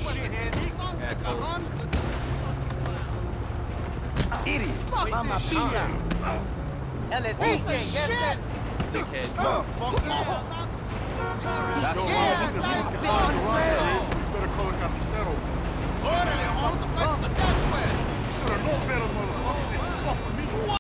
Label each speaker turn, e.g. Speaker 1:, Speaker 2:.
Speaker 1: Asshole.
Speaker 2: Idiot. Mama pilla. LSD gang, yes, sir.
Speaker 1: Dickhead.
Speaker 2: That's all.